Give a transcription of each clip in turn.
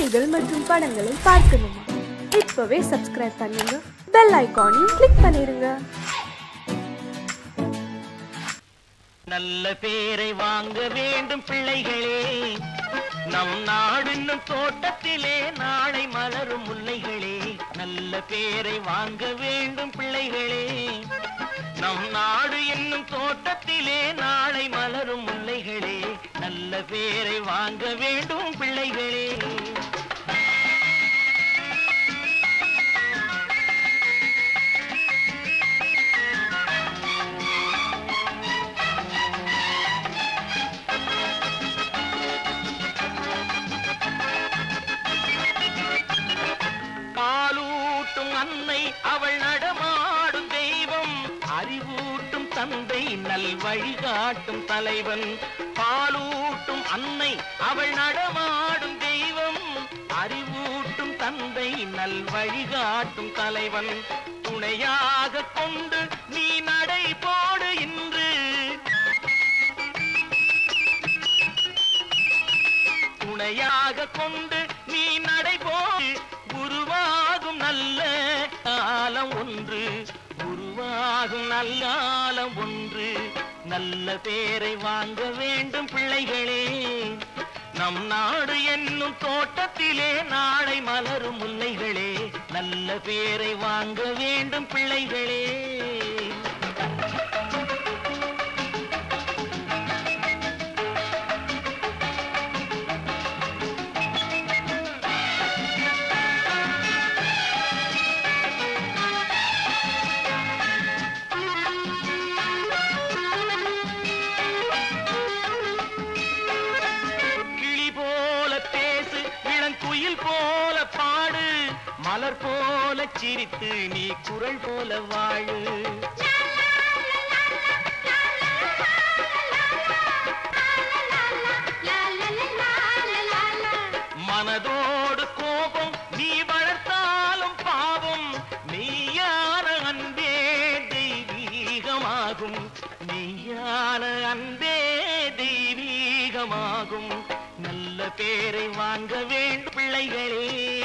செய்திகள் மற்றும் படங்களை பார்க்கணுமா? இப்பவே சப்ஸ்கிரைப் பண்ணுங்க, பெல் ஐகானையும் கிளிக் பண்ணிருங்க. நல்ல பேரை வாங்க வேண்டும் பிள்ளைகளே, நம் நாடு என்னும் தோட்டத்திலே நாளை மலரும் முல்லைகளே. நல்ல பேரை வாங்க வேண்டும் பிள்ளைகளே, நம் நாடு என்னும் தோட்டத்திலே நாளை மலரும் முல்லைகளே. நல்ல பேரை வாங்க வேண்டும் பிள்ளைகளே. அன்னை அவள் நடமாடும் தெய்வம், அறிவூட்டும் தந்தை நல் வழிகாட்டும் தலைவன். பாலூட்டும் அன்னை அவள் நடமாடும் தெய்வம், அறிவூட்டும் தந்தை நல் வழிகாட்டும் தலைவன். துணையாக கொண்டு நீ நடை போடு இன்று, துணையாக கொண்டு நீ நடை போடு. உருவாகும் நல்ல காலம் ஒன்று, உருவாகும் நல்ல காலம் ஒன்று. நல்ல பேரை வாங்க வேண்டும் பிள்ளைகளே, நம் நாடு என்னும் தோட்டத்திலே நாளை மலரும் முல்லைகளே. நல்ல பேரை வாங்க வேண்டும் பிள்ளைகளே. போல பாடு, மலர் போல சிரித்து நீ குரல் போல வாழு. மனதோடு கோபம் நீ வளர்த்தாலும் பாவம், மெய்யான அன்பே தெய்வீகமாகும், மெய்யான அன்பே தெய்வீகமாகும். நல்ல பேரை வாங்க வேண்டும் பிள்ளைகளே.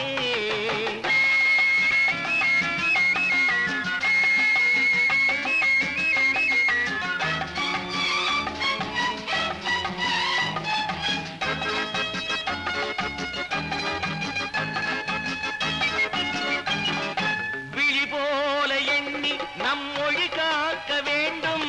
விழி போல எண்ணி நம் மொழி காக்க வேண்டும்,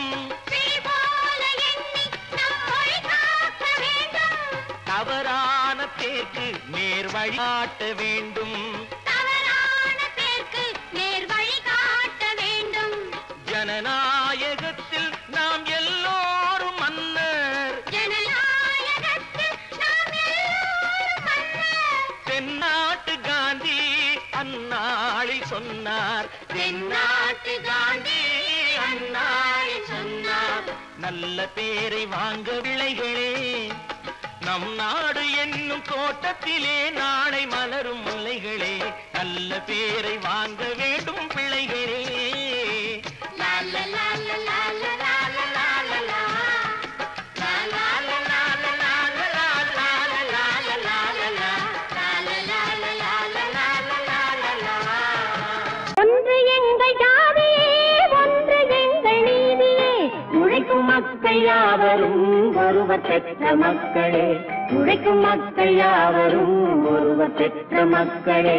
தவறான பேருக்கு நேர் வழி காட்ட வேண்டும், தவறான பேருக்கு நேர் வழி காட்ட வேண்டும். ஜனநாயகத்தில் நாம் எல்லோரும் மன்னர், ஜனநாயகத்தில் நாம் எல்லோரும் மன்னர். தென்னாட்டு காந்தி அந்நாளில் சொன்னார், தென்னாட்டு காந்தி அந்நாளில் சொன்னார். நல்ல பேரை வாங்க பிள்ளைகளே, நம் நாடு என்னும் தோட்டத்திலே நாளை மலரும் முல்லைகளே. நல்ல பேரை வாங்க வேண்டும் பிள்ளைகளே. ஒன்று எங்கள் ஜாதியே, ஒன்று எங்கள் நீதியே, உழைக்கும் மக்கள் யாவரும் ஒருவர் பெற்ற மக்களே, உழைக்கும் மக்கள் யாவரும் ஒருவர் பெற்ற மக்களே.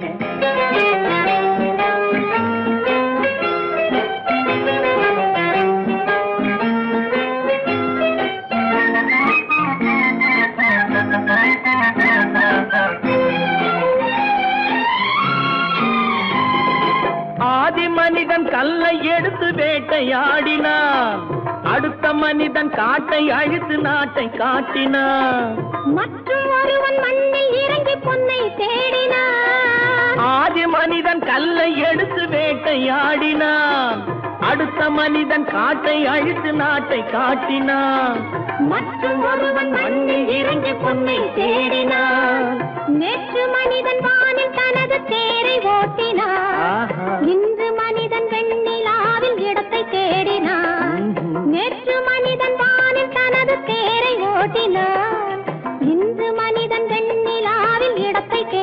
ஆதி மனிதன் கல்லை எடுத்து வேட்டையாடினான், அடுத்த மனிதன் காட்டை அழித்து நாட்டை காட்டினான். மற்றும் ஒருவன் மண்ணில் இறங்கி பொன்னை தேடினான். ஆதி மனிதன் கல்லை எடுத்து வேட்டையாடினான், அடுத்த மனிதன் காட்டை அழித்து நாட்டை காட்டினான். மற்றும் ஒருவன் மண்ணில் இறங்கி பொன்னை தேடினான். நேற்று மனிதன் வானில் தனது தேரை ஓட்டினான், இன்று மனிதன் வெண்ணிலாவில் இடத்தை தேடினான். நேற்று மனிதன் வானில் தனது தேரை ஓட்டினான், இன்று மனிதன் வெண்ணிலாவில் இடத்தை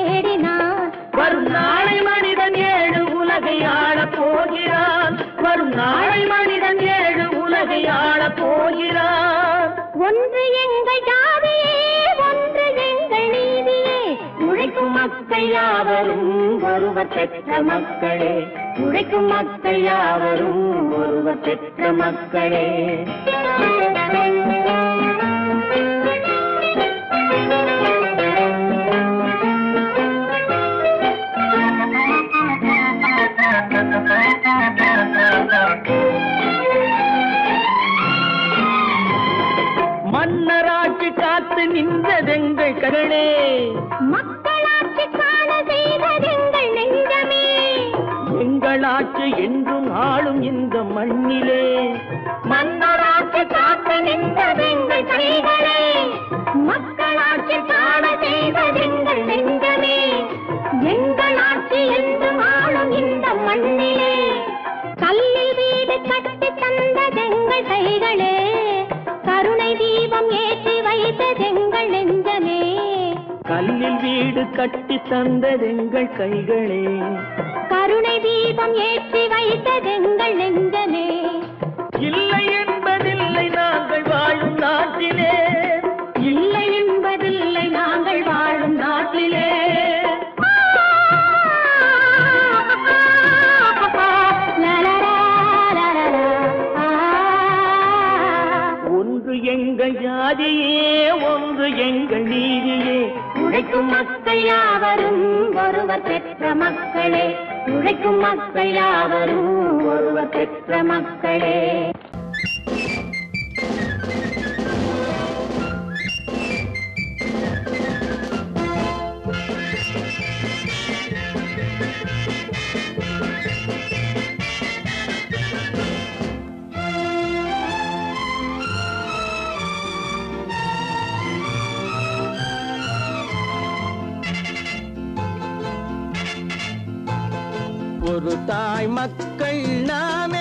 மக்கள் யாவரும் ஒருவர் பெற்ற மக்களே, உழைக்கும் மக்கள் யாவரும் ஒருவர் பெற்ற மக்களே. மன்னராட்சி காத்து நின்றதெங்கள் கரணே, மக்களாட்சி காண செய்ததெங்கள் நெஞ்சமே. எங்களாட்சி என்றும் ஆளும் இந்த மண்ணிலே, மன்னராட்சி காத்து நின்றதெங்கள் கைகளே, மக்களாட்சி காண செய்ததெங்கள் நெஞ்சமே. எங்களாட்சி என்றும் ஆளும் இந்த மண்ணிலே, கல்லில் வீடு கட்டி தந்ததெங்கள் கைகளே, கருணை தீபம் ஏற்றி வைத்ததெங்கள் நெஞ்சமே. கல்லில் வீடு கட்டி தந்ததெங்கள் கைகளே, கருணை தீபம் ஏற்றி வைத்ததெங்கள் நெஞ்சமே. இல்லை என்பதில்லை நாங்கள் வாழும் நாட்டிலே, இல்லை என்பதில்லை நாங்கள் வாழும் நாட்டிலே. ஒன்று எங்கள் ஜாதியே, ஒன்று எங்கள் நீதியே. உழைக்கும் மக்கள் யாவரும் ஒருவர் பெற்ற மக்களே, உழைக்கும் மக்கள் யாவரும் ஒருவர் பெற்ற மக்களே. ஒரு தாய் மக்கள் நாம்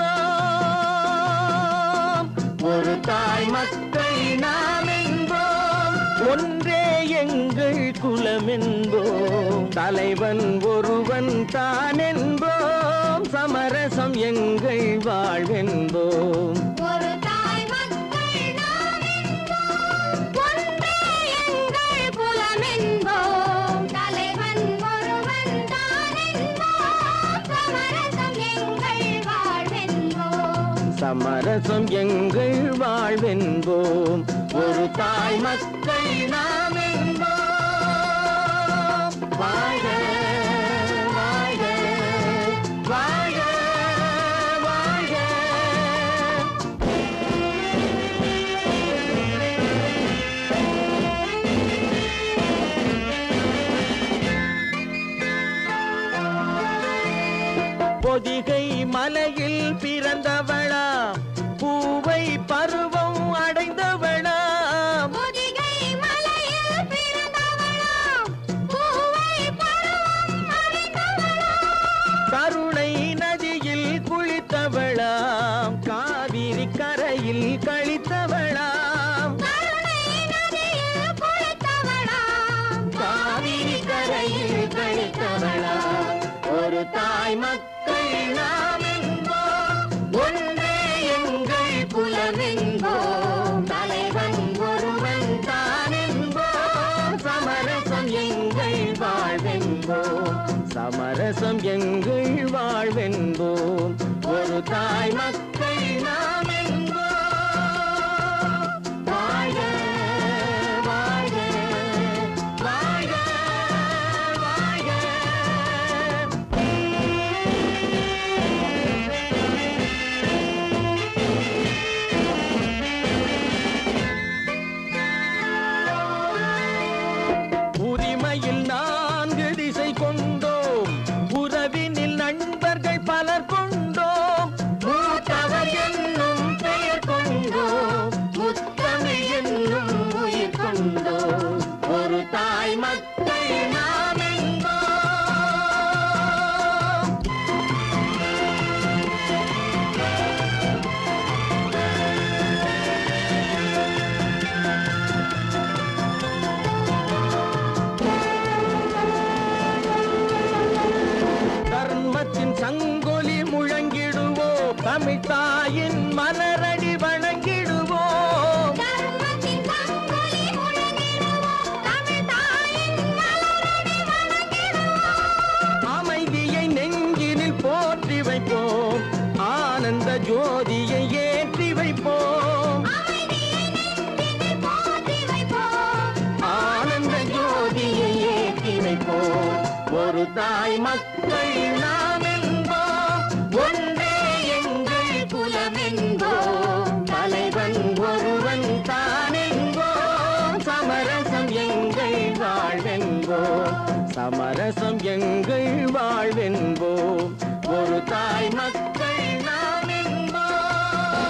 என்போம், ஒரு தாய் மக்கள் நாம் என்போம், ஒன்றே எங்கள் குலம் என்போம், தலைவன் ஒருவன் தான் என்போம், சமரசம் எங்கள் வாழ்வென்போம். ஒரு தாய் மக்கள் நாம் என்போம், ஒன்றே எங்கள் குலம் என்போம், தலைவன் ஒருவன் தான் என்போம், சமரசம் எங்கள் வாழ்வென்போம். சமரசம் எங்கள் வாழ்வென்போம். ஒரு தாய் மக்கள் நாம் என்போம். வாழ்க வாழ்க வாழ்க வாழ்க. பொதிகை மலையில் பிறந்தவளா, பூவை பருவம் அடைந்தவளா, பொதிகை மலையில் பிறந்தவளாம், பூவை பருவம் அடைந்தவளாம். கருணை நதியில் குளித்தவளாம், காவிரி கரையில் கழித்தவளாம், கருணை நதியில் குளித்தவளாம், காவிரி கரையில் கழித்தவளாம். ஒரு தாய் மக்கள் நாம் என்போம், ஒன்றே எங்கள் குலம் என்போம், தலைவன் ஒருவன் தான் என்போம், சமரசம் எங்கள் வாழ்வென்போம், சமரசம் எங்கள் வாழ்வென்போம். ஒரு தாய் மக்கள் நாம் என்போம். வாழ்க வாழ்க வாழ்க வாழ்க. உரிமையில் 4 திசை கொண்டோம், உறவினில் நண்பர்கள் பலர் கொண்டோம், மூத்தவர் என்னும் உழைப்போம். ஒரு தாய் மக்கள் நாம் என்போம், ஒன்றே எங்கள் குலம் என்போம். தலைவன் ஒருவன் தான் என்போம், சமரசம் எங்கள் வாழ்வென்போம். சமரசம் எங்கள் வாழ்வென்போம். ஒரு தாய் மக்கள் நாம் என்போம்.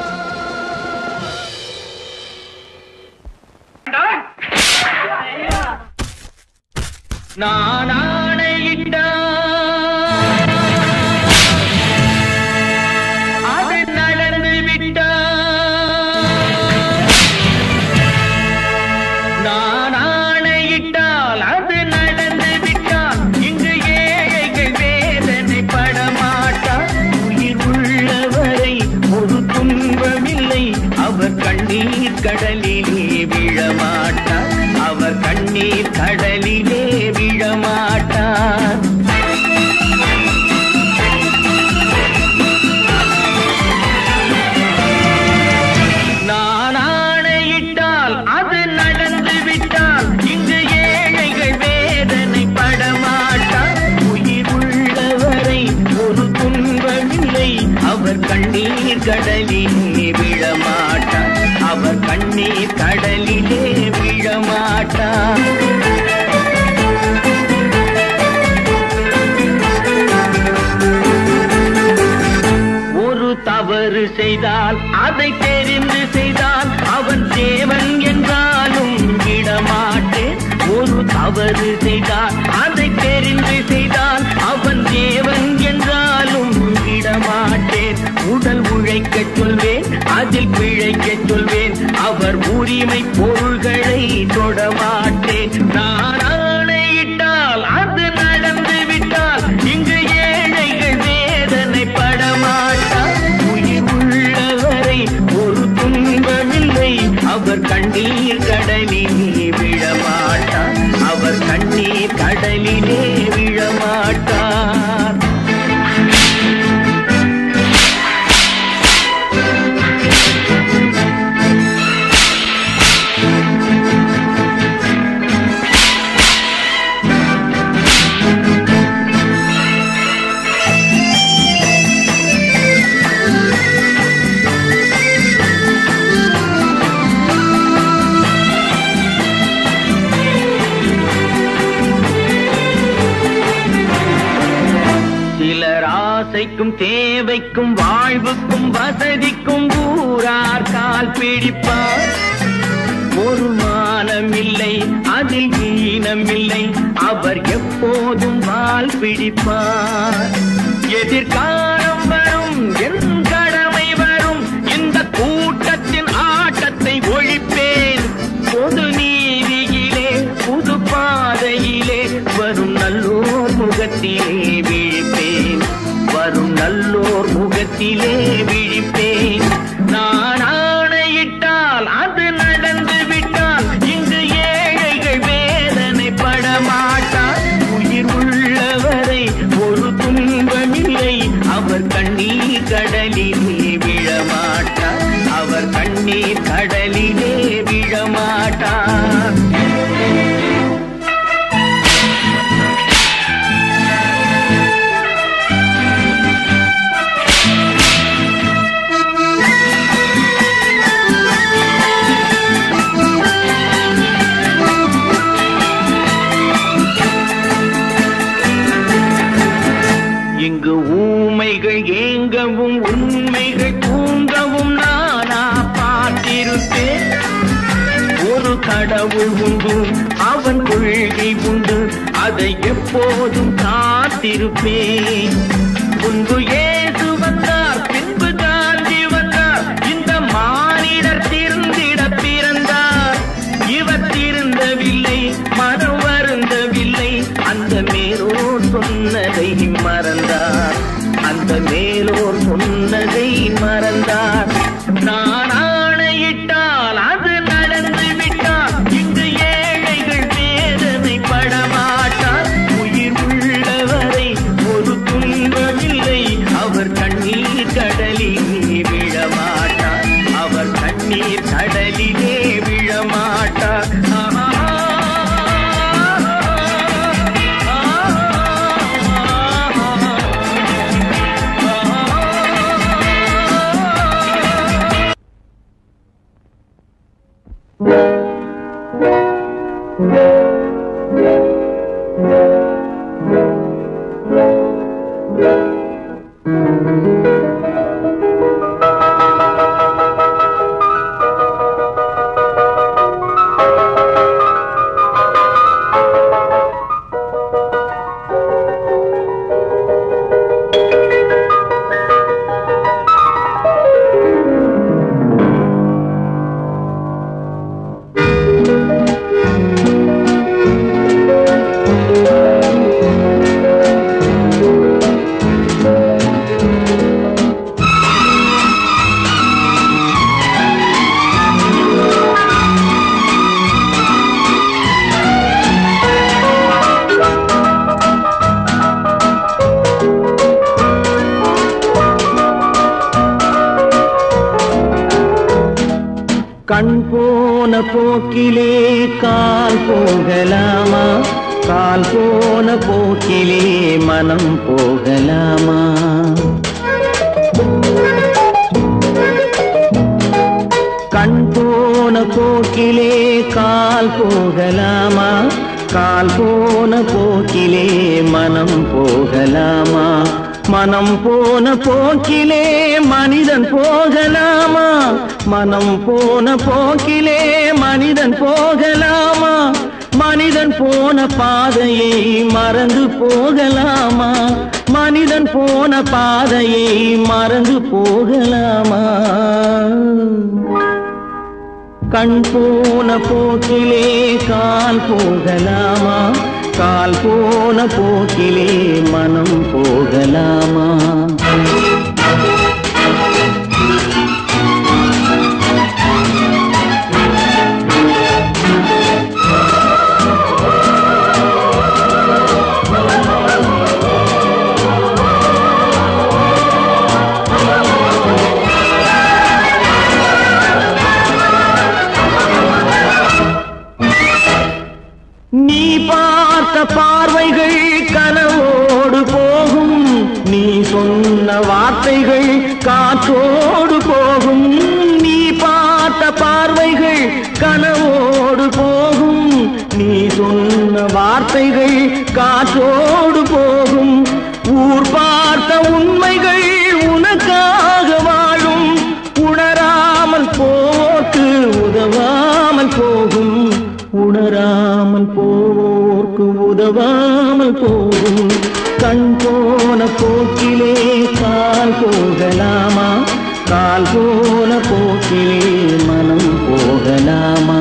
நான் ஆணையிட்டால் அது நடந்து விட்டால், நான் ஆணையிட்டால் அது நடந்து விட்டால், இங்கு ஏழைகள் வேதனை படமாட்டார். உயிர் உள்ளவரை ஒரு துன்பமில்லை, அவர் கண்ணீர் கடலிலே விழமாட்டார். அவர் கண்ணீர் கடலிலே விழமாட்டார். நான் ஆணையிட்டால் அது நடந்து விட்டால், இங்கு ஏழைகள் வேதனை படமாட்டார். உயிர் உள்ளவரை ஒரு துன்பமில்லை, அவர் கண்ணீர் கடலிலே விழமாட்டார். அவர் கண்ணீர் கடலிலே விழமாட்டார். ஒரு தவறு செய்தால் அதை தெரிந்து செய்தால் அவன் தேவன் என்றாலும் விடமாட்டேன். ஒரு தவறு செய்தால் அதை தெரிந்து செய்தால் அவன் தேவன் என்றாலும் விடமாட்டேன். உடல் உழைக்கச் சொல்வேன், அதில் பிழைக்கச் சொல்வேன், அவர் உரிமை பொருள்களை தொடமாட்டேன். நான் ஆணையிட்டால் அது நடந்து விட்டால், இங்கு ஏழைகள் வேதனை படமாட்டார். உயிர் உள்ளவரை ஒரு துன்பமில்லை, அவர் கண்ணீர் கடலிலே விழமாட்டார். அவர் கண்ணீர் கடலிலே விழமாட்டார். ஆசைக்கும் தேவைக்கும் வாழ்வுக்கும் வசதிக்கும் ஊரார் கால் பிடிப்பார். ஒரு மானமில்லை, அதில் ஈனமில்லை, அவர் எப்போதும் வால் பிடிப்பார். எதிர்காலம் வரும், என் கடமை வரும், இந்த கூட்டத்தின் ஆட்டத்தை ஒழிப்பேன். பொது நீதியிலே புது பாதையிலே வரும் நல்லோர் முகத்திலே விழிப்பேன். வரும் நல்லோர் முகத்திலே விழிப்பேன். நான் ஆணையிட்டால் அது நடந்து விட்டால், இங்கு ஏழைகள் வேதனை படமாட்டார். உயிர் உள்ளவரை ஒரு துன்பமில்லை, அவர் கண்ணீர் கடலிலே விழமாட்டார். அவர் கண்ணீர் கடலிலே விழமாட்டார். இங்கு ஊமைகள் ஏங்கவும் உண்மைகள் தூங்கவும் நானா பார்த்திருப்பேன். ஒரு கடவுள் உண்டு, அவன் கொள்கை உண்டு, அதை எப்போதும் காத்திருப்பேன். முன்பு இயேசு வந்தார், பின்பு காந்தி வந்தார், இந்த மானிடர் திருந்திட பிறந்தார். இவர் திருந்தவில்லை, மனம் வருந்தவில்லை, அந்த மேலோர் சொன்னதை மறந்தார். அந்த மேலோர் சொன்னதை மறந்தார். நான் ஆணையிட்டால் அது நடந்து விட்டால், இங்கு ஏழைகள் வேதனை படமாட்டார். உயிர் உள்ளவரை ஒரு துன்பமில்லை, அவர் போக்கிலே கால் போகலாமா? கால் போன போக்கிலே மனம் போகலாமா? கண் போன போக்கிலே கால் போகலாமா? கால் போன போக்கிலே மனம் போகலாமா? மனம் போன போக்கிலே மனிதன் போகலாமா? மனம் போன போக்கிலே மனிதன் போகலாமா? மனிதன் போன பாதையை மறந்து போகலாமா? மனிதன் போன பாதையை மறந்து போகலாமா? கண் போன போக்கிலே கால் போகலாமா? கால் போன போக்கிலே மனம் போகலாமா? நீ பார்த்த பார்வைகள் கனவோடு போகும், நீ சொன்ன வார்த்தைகள் காற்றோடு போகும். நீ பார்த்த பார்வைகள் கனவோடு போகும், நீ சொன்ன வார்த்தைகள் காற்றோடு போகும். ஊர் பார்த்த உண்மைகள் உனக்காக வாழும், உணராமல் போக்கு உதவாமல் போகும். உணராமல் போர்க்கு உதவாமல் போகும். கண் போன போக்கிலே கால் போகலாமா? கால் போன போக்கிலே மனம் போகலாமா?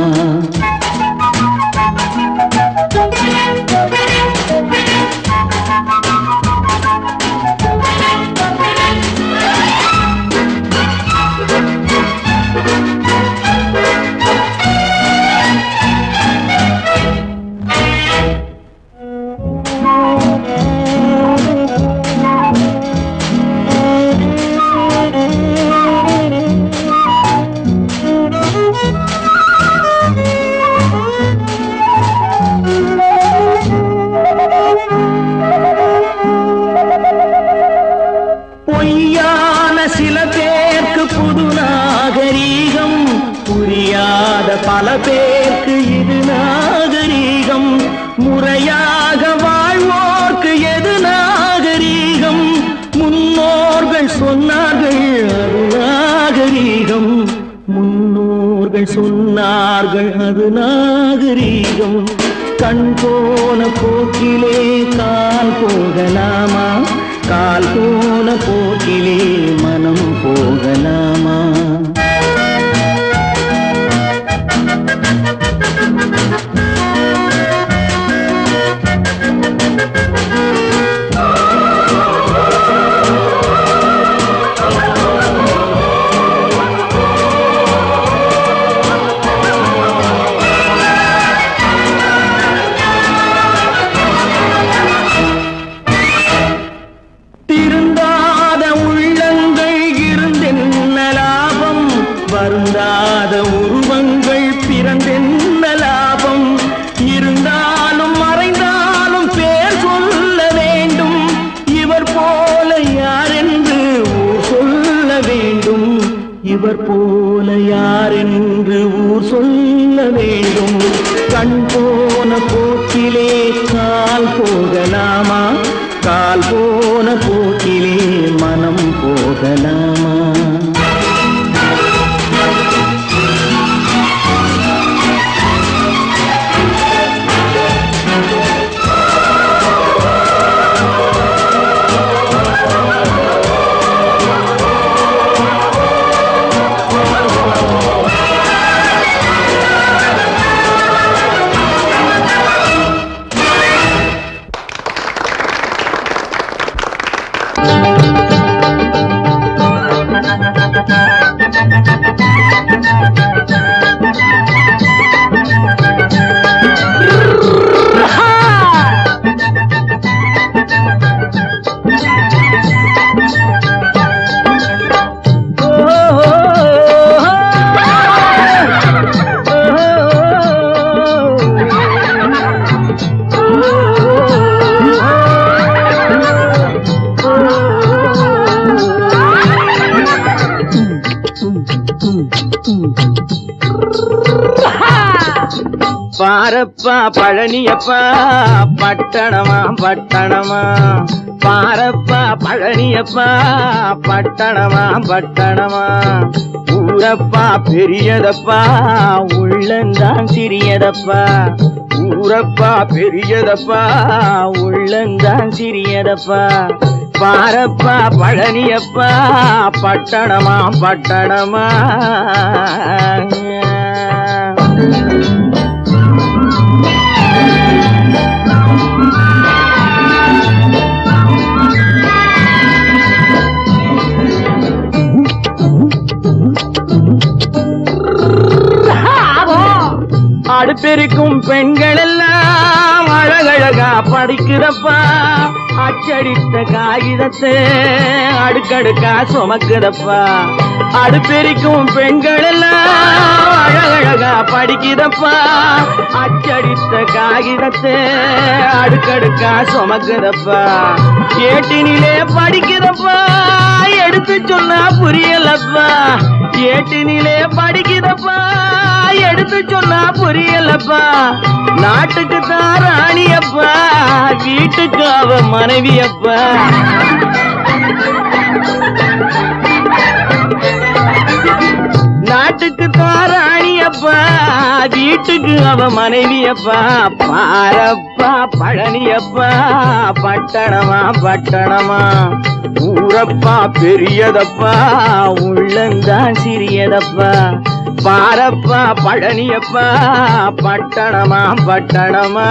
பொய்யான சில பேருக்கு புது நாகரீகம், புரியாத பல பேருக்கு இது நாகரீகம். முறையாக வாழ்வோர்க்கு எது நாகரீகம்? முன்னோர்கள் சொன்னார்கள் அது நாகரீகம். முன்னோர்கள் சொன்னார்கள் அது நாகரீகம். கண் போன போக்கிலே கால் போகலாமா? கால் போன போக்கிலே மனம் போகலாமா? திருந்தாத உள்ளங்கள் இருந்தென்ன லாபம்? வருந்தாத உருவங்கள் பிறந்தென்ன லாபம்? இருந்தாலும் மறைந்தாலும் பேர் சொல்ல வேண்டும். இவர் போல யாரென்று ஊர் சொல்ல வேண்டும். இவர் போல யாரென்று ஊர் சொல்ல வேண்டும். கண் போன போக்கிலே கால் போகலாமா? கால் போன போக்கிலே மனம் போகலாமா? பாரப்பா பழனியப்பா பட்டணமா பட்டணமா பாரப்பா பழனியப்பா பட்டணமா பட்டணமா ஊரப்பா பெரியதப்பா உள்ளந்தான் சிறியதப்பா ஊரப்பா பெரியதப்பா உள்ளந்தான் சிறியதப்பா பாரப்பா பழனியப்பா பட்டணமா பட்டணமா அடுப்பெருக்கும் பெண்கள் எல்லாம் அழகழகா படிக்கிறப்பா அச்சடித்த காகிதத்தை அடுக்கடுக்கா சுமக்குதப்பா அடுப்பெருக்கும் பெண்கள் எல்லாம் அழகழகா படிக்கிறப்பா அச்சடித்த காகிதத்தை அடுக்கடுக்கா சுமக்குதப்பா ஏட்டினிலே படிக்கிறப்பா எடுத்து சொன்னா புரியலப்பா ஏட்டினிலே படிக்கிறப்பா எடுத்து சொன்னா புரியலப்பா நாட்டுக்கு தான் ராணியப்பா வீட்டுக்கு அவ மனைவியப்பா நாட்டுக்கு தான் ராணியப்பா வீட்டுக்கு அவ மனைவியப்பா பாரப்பா பழனியப்பா பட்டணமா பட்டணமா ஊரப்பா பெரியதப்பா உள்ளந்தான் சிறியதப்பா பாரப்பா பழனியப்பா பட்டணமா பட்டணமா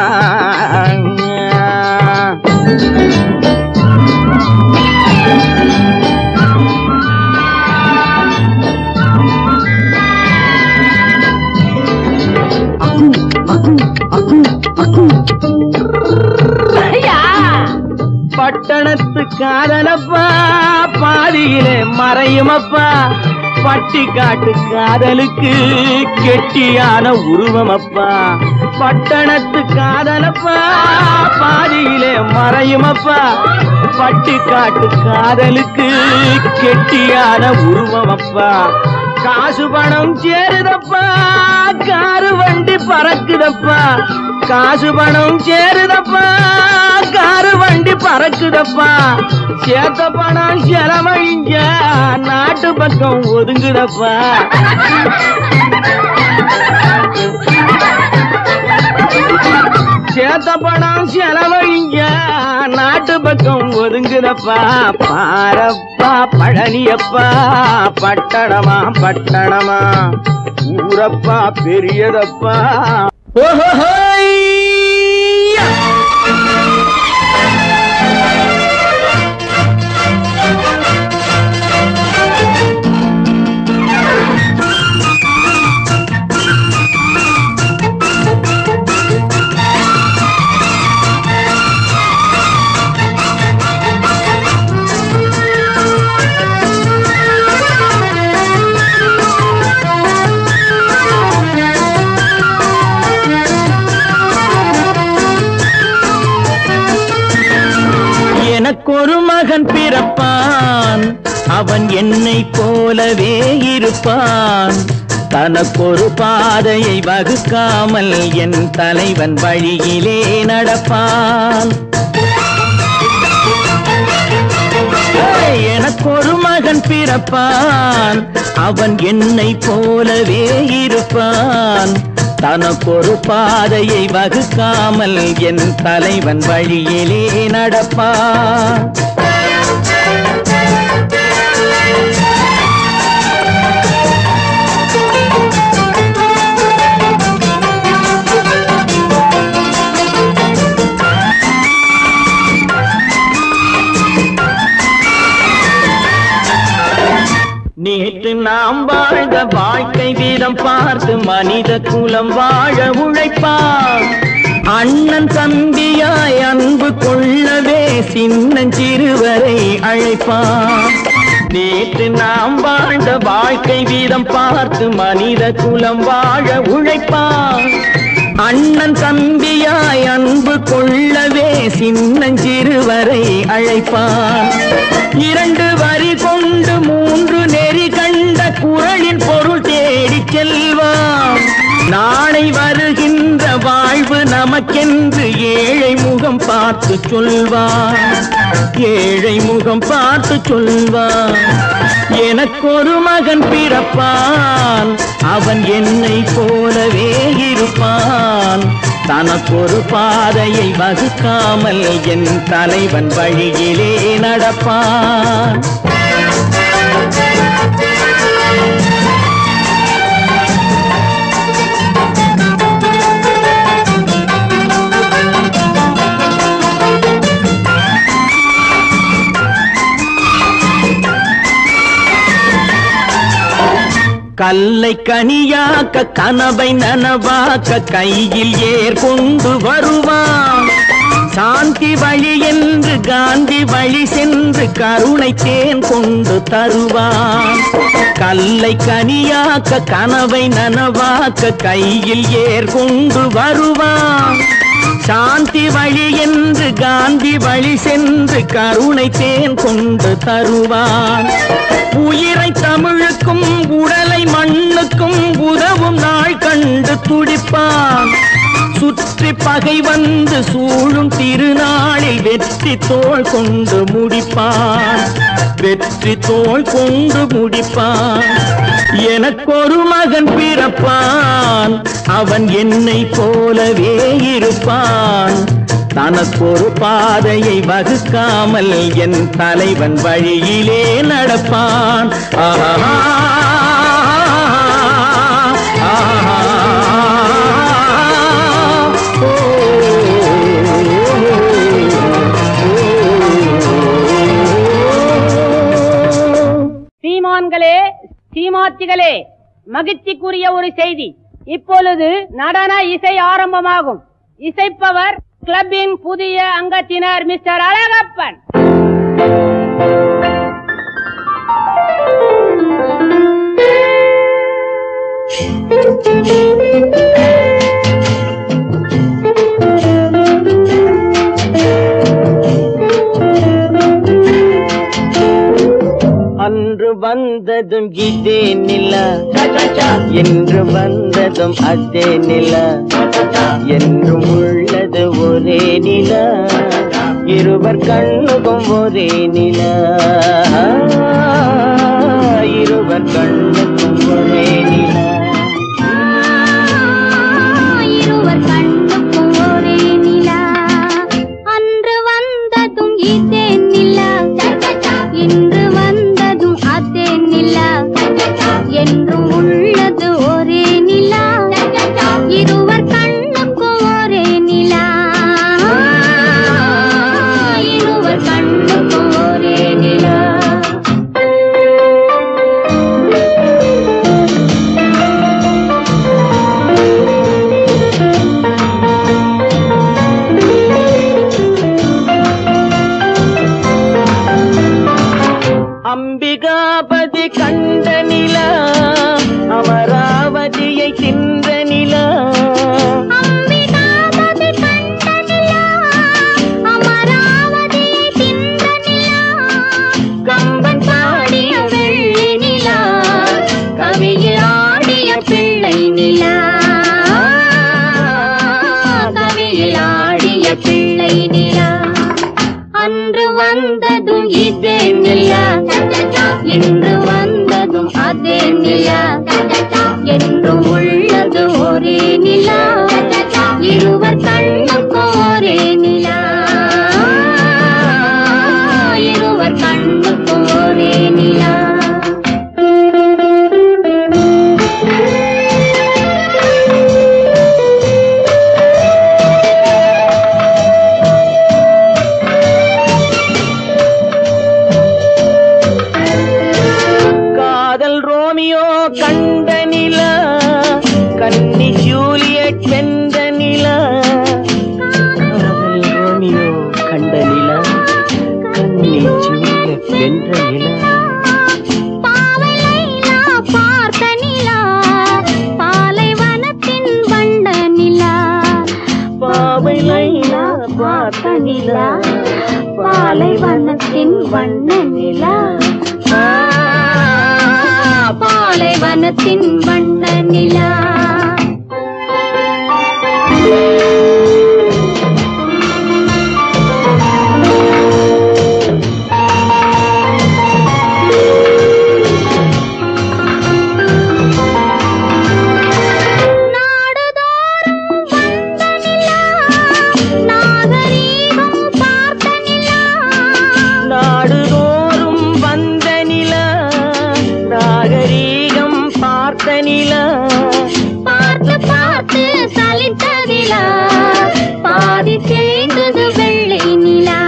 பட்டணத்து காதலப்பா பாதியிலே மறையுமப்பா பட்டி காட்டு காதலுக்கு கெட்டியான உருவமப்பா பட்டணத்து காதலப்பா பாதியிலே மறையுமப்பா பட்டி காட்டு காதலுக்கு கெட்டியான உருவமப்பா காசு பணம் சேருதப்பா காரு வண்டி பறக்குதப்பா காசு பணம் சேருதப்பா காரு வண்டி பறக்குதப்பா சேத்த பணம் செலவழிஞ்ச நாட்டு பக்கம் ஒதுங்குதப்பா சேத்த பணம் செலவழிஞ்ச நாட்டு பக்கம் ஒதுங்குதப்பா பாரப்பா பழனியப்பா பட்டணமா பட்டணமா ஊரப்பா பெரியதப்பா எனக்கொரு மகன் பிறப்பான் அவன் என்னை போலவே இருப்பான் தனக்கொரு பாதையை வகுக்காமல் என் தலைவன் வழியிலே நடப்பான் எனக்கொரு மகன் பிறப்பான் அவன் என்னை போலவே இருப்பான் தனக்கொரு பாதையை வகுக்காமல் என் தலைவன் வழியிலே நடப்பான் நேற்று நாம் வாழ்ந்த வாழ்க்கை வீதம் பார்த்து மனித குலம் வாழ உழைப்பான் அண்ணன் தம்பியாய் அன்பு கொள்ளவே சின்னஞ்சிறுவரை அழைப்பான் நேற்று நாம் வாழ்ந்த வாழ்க்கை வீதம் பார்த்து மனித குலம் வாழ உழைப்பான் அண்ணன் தம்பியாய் அன்பு கொள்ளவே சின்னஞ்சிறுவரை அழைப்பான். 2 வரி கொண்டு 3 நெறி கண்ட குறளின் பொருள் தேடிச் செல்வான். நாளை வருகின்ற வாழ்வு நமக்கென்று ஏழை முகம் பார்த்து சொல்வான். ஏழை முகம் பார்த்து சொல்வான். எனக்கொரு மகன் பிறப்பான், அவன் என்னை போலவே இருப்பான். தனக்கொரு பாதையை வகுக்காமல் என் தலைவன் வழியிலே நடப்பான். கல்லை கனியாக்க கனவை நனவாக்க கையில் ஏர் கொண்டு வருவான். சாந்தி வழி என்று காந்தி வழி சென்று கருணை தேன் கொண்டு தருவான். கல்லை கனியாக்க கனவை நனவாக்க கையில் ஏர் கொண்டு வருவான். சாந்தி வழி என்று காந்தி வழி சென்று கருணை தேன் கொண்டு தருவான். உயிரை தமிழுக்கும் உடலை மண்ணுக்கும் உதவும் நாள் கண்டு துடிப்பான். சுற்றி பகை வந்து சூழும் திருநாளில் வெற்றி தோள் கொண்டு முடிப்பான். வெற்றி தோள் கொண்டு முடிப்பான். எனக்கொரு மகன் பிறப்பான், அவன் என்னை போலவே இருப்பான். தனக்கொரு பாதையை வகுக்காமல் என் தலைவன் வழியிலே நடப்பான். ஆஹா சீமான்களே, சீமாத்திகளே, மகிழ்ச்சிக்குரிய ஒரு செய்தி. இப்பொழுது நடன இசை ஆரம்பமாகும். இசைப்பவர் கிளப்பின் புதிய அங்கத்தினர் மிஸ்டர் அழகப்பன். அன்று வந்ததும் இதே நிலா, என்று வந்ததும் அதே நிலா, என்றும் உள்ளது ஒரே நிலா, இருவர் கண்ணுக்கும் ஒரே நிலா, இருவர் கண்ணுக்கும் ஒரே நிலா, இருவர் கண்ணுக்கும் ஒரே நிலா. அன்று வந்ததும் இதே நிலா, இன்று வந்ததும் அதே நிலா, என்றும் உள்ளது ஒரே நிலா, இருவர் கண்ணுக்கும் ஒரே நிலா, இருவர் கண்ணுக்கும் ஒரே நிலா. அம்பிகாபதி கண்ட நிலா, அமராவதியை தின்ற நிலா, அம்பிகாபதி கண்ட நிலா, அமராவதியை தின்ற நிலா, கம்பன் பாடிய வெள்ளி நிலா, கவியில் ஆடிய பிள்ளை நிலா, கவியில் ஆடிய பிள்ளை நிலா. அன்று வந்ததும் இதே நிலா, இன்று வந்ததும் அதே நிலா, என்றும் உள்ளது ஒரே நிலா, இருவர் கண்ணுக்கும் ஒரே நிலா, இருவர் கண்ணுக்கும் ஒரே நிலா. கண்ட நிலா, கன்னி ஜூலியட் வென்ற நிலா, பார்த்த நிலா பாலைவனத்தின் வண்ண நிலா பாலைவனத்தின் வண்ண நிலா பார்த்து பார்த்து சலித்த நிலா பாதி தேய்ந்தது வெள்ளை நிலா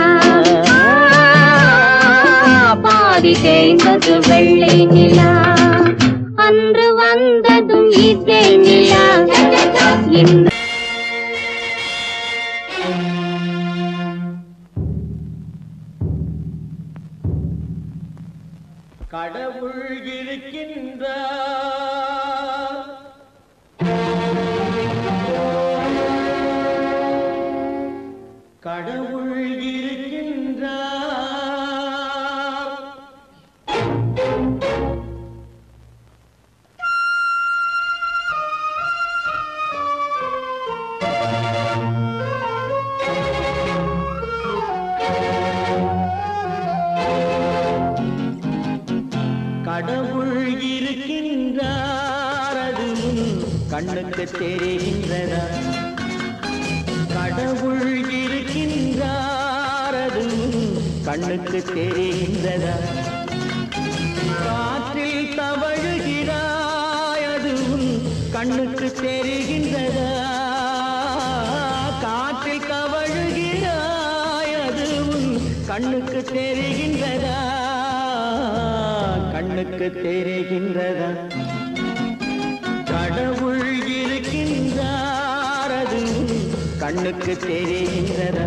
பாதி தேய்ந்தது வெள்ளை நிலா அன்று வந்ததும் இதே நிலா இன்று கடவுள் இருக்கின்றார் கடவுள் இருக்கின்றார் கடவுள் இருக்கின்றார் அது கண்ணுக்கு தெரிகின்றதா கடவுள் இருக்கின்றார் அது கண்ணுக்கு தெரிகின்றதா காற்றில் தவழுகிறாய் அது கண்ணுக்கு தெரிகின்றதா காற்றில் தவழுகிறாய் அது கண்ணுக்கு தெரிகின்றதா கண்ணுக்கு தெரிகின்றதா கடவுள் இருக்கின்றார் அது கண்ணுக்கு தெரிகின்றதா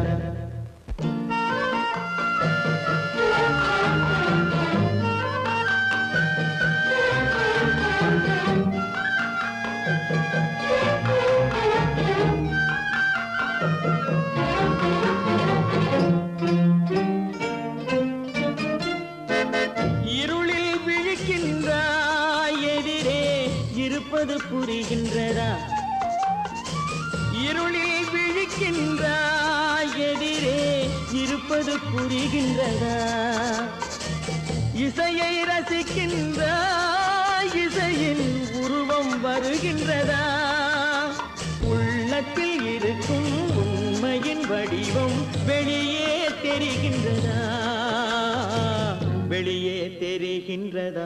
புரிகின்றதா இருளில் விழிக்கின்றாய் எதிரே இருப்பது புரிகின்றதா இசையை ரசிக்கின்றாய் இசையின் உருவம் வருகின்றதா உள்ளத்தில் இருக்கும் உண்மையின் வடிவம் வெளியே தெரிகின்றதா வெளியே தெரிகின்றதா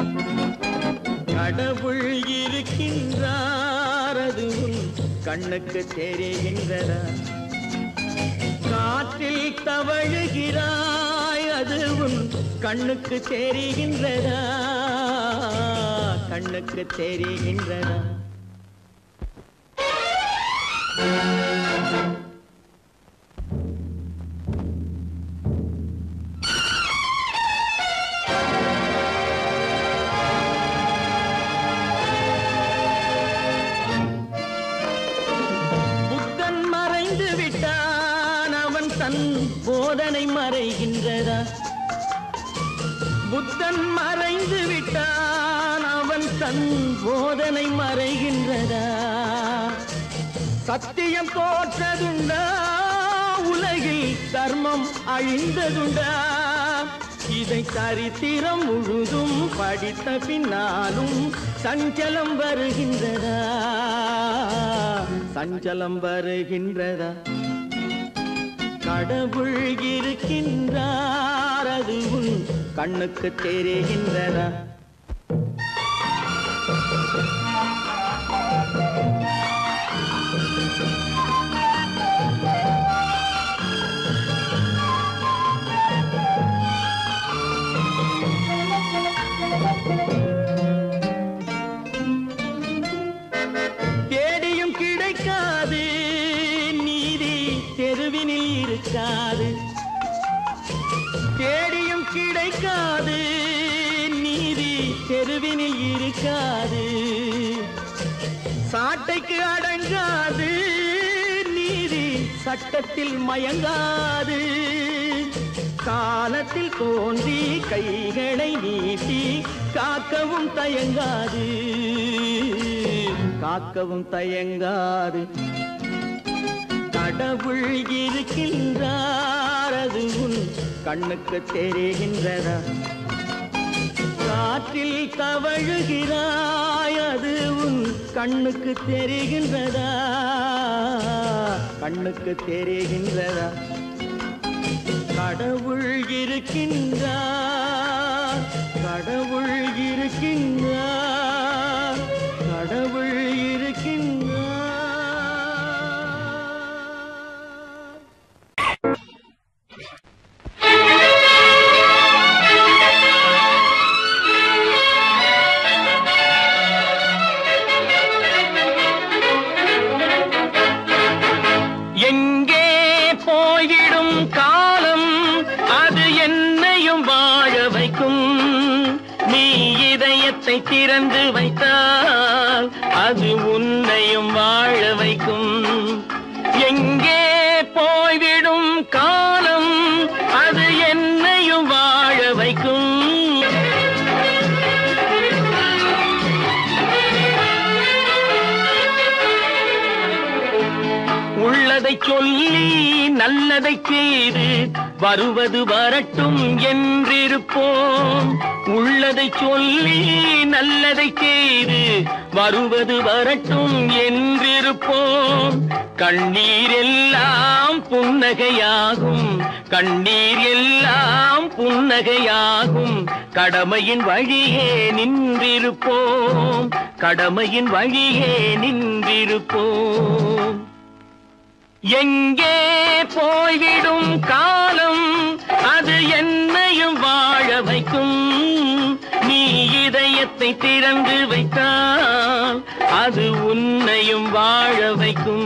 கடவுள் இருக்கின்றார் அது கண்ணுக்கு தெரிகின்றதா காற்றில் தவழுகிறாய் அது கண்ணுக்கு தெரிகின்றதா கண்ணுக்கு தெரிகின்றதா போதனை மறைகின்றதா புத்தன் மறைந்து விட்டான் அவன் தன் போதனை மறைகின்றதா சத்தியம் தோற்றதுண்டா உலகில் தர்மம் அழிந்ததுண்டா இதை சரித்திரம் முழுதும் படித்த பின்னாலும் சஞ்சலம் வருகின்றதா சஞ்சலம் வருகின்றதா கடவுள் இருக்கின்றார் அது கண்ணுக்கு தெரிகின்றதா தேடியும் கிடைக்காது நீதி தெருவினில் இருக்காது தேடியும் கிடைக்காது நீதி தெருவினில் இருக்காது சாட்டைக்கு அடங்காது நீதி சட்டத்தில் மயங்காது காலத்தில் தோன்றி கைகளை நீட்டி காக்கவும் தயங்காது காக்கவும் தயங்காது கடவுள் இருக்கின்றார் அது உன் கண்ணுக்கு தெரிகின்றதா காற்றில் தவழுகிறாய் அது உன் கண்ணுக்கு தெரிகின்றதா கண்ணுக்கு தெரிகின்றதா கடவுள் இருக்கின்றார் கடவுள் இருக்கின்றார் கடவுள் இருக்கின்றார் எங்கே போய்விடும் காலம் அது என்னையும் வாழ வைக்கும் நீ இதயத்தை திறந்து வைத்தால் அது உன்னையும் வாழ வைக்கும் எங்கே போய்விடும் காலம் அது என்னையும் வாழ வைக்கும் உள்ளதை சொல்லி நல்லதை செய்து வருவது வரட்டும் என்றிருப்போம் உள்ளதை சொல்லி நல்லதை செய்து வருவது வரட்டும் என்றிருப்போம் கண்ணீர் எல்லாம் புன்னகையாகும் கண்ணீர் எல்லாம் புன்னகையாகும் கடமையின் வழியே நின்றிருப்போம் கடமையின் வழியே நின்றிருப்போம் எங்கே போய்விடும் காலம் அது என்னையும் வாழ வைக்கும் நீ இதயத்தை திறந்து வைத்தால் அது உன்னையும் வாழ வைக்கும்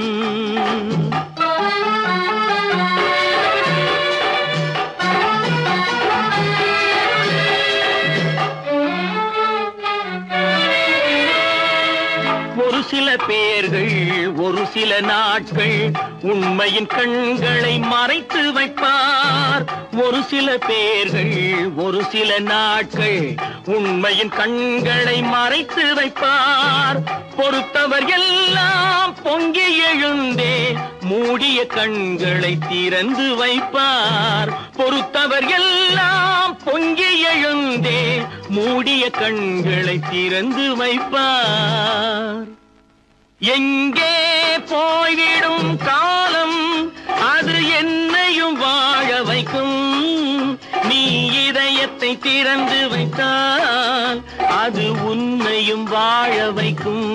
ஒரு சில பேர்கள் ஒரு சில நாட்கள் உண்மையின் கண்களை மறைத்து வைப்பார் ஒரு சில பேர்கள் ஒரு சில நாட்கள் உண்மையின் கண்களை மறைத்து வைப்பார் பொறுத்தவர் எல்லாம் பொங்கி எழுந்தே மூடிய கண்களை திறந்து வைப்பார் பொறுத்தவர் எல்லாம் பொங்கி எழுந்தே மூடிய கண்களை திறந்து வைப்பார் எங்கே போய்விடும் காலம் அது என்னையும் வாழ வைக்கும் நீ இதயத்தை திறந்து வைத்தால் அது உன்னையும் வாழ வைக்கும்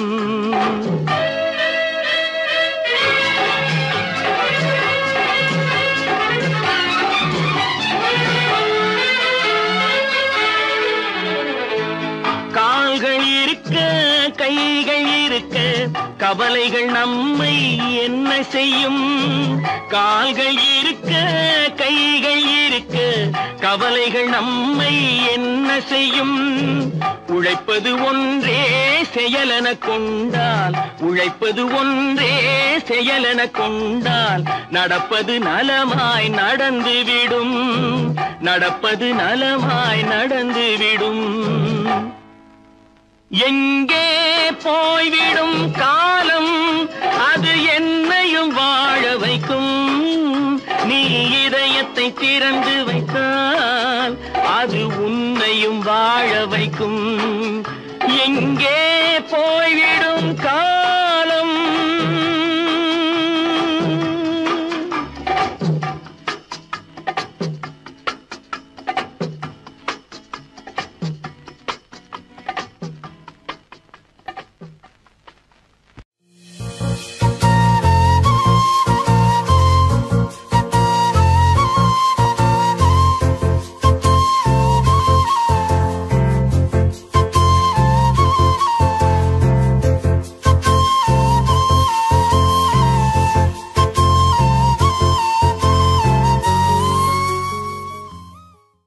கால்கள் இருக்க கைகள் இருக்க கவலைகள் நம்மை என்ன செய்யும் கால்கள் இருக்க கைகள் இருக்க கவலைகள் நம்மை என்ன செய்யும் உழைப்பது ஒன்றே செயலென கொண்டால் உழைப்பது ஒன்றே செயலென கொண்டால் நடப்பது நலமாய் நடந்துவிடும் நடப்பது நலமாய் நடந்துவிடும் எங்கே போய்விடும் காலம் அது என்னையும் வாழ வைக்கும் நீ இதயத்தை திறந்து வைத்தால் அது உன்னையும் வாழ வைக்கும் எங்கே போய்விடும் காலம்